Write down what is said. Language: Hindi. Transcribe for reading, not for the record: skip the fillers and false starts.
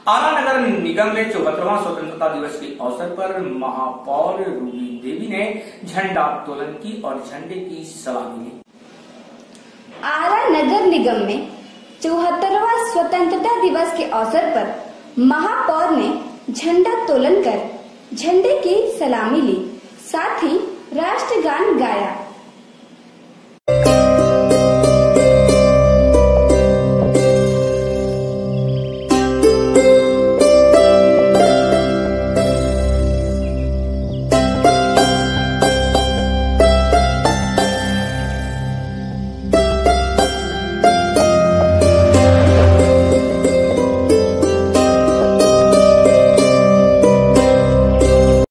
आरा नगर निगम में 74वां स्वतंत्रता दिवस के अवसर पर महापौर रूबी देवी ने झंडोत्तोलन की और झंडे की सलामी ली। आरा नगर निगम में 74वां स्वतंत्रता दिवस के अवसर पर महापौर ने झंडोत्तोलन कर झंडे की सलामी ली, साथ ही राष्ट्रगान गाया।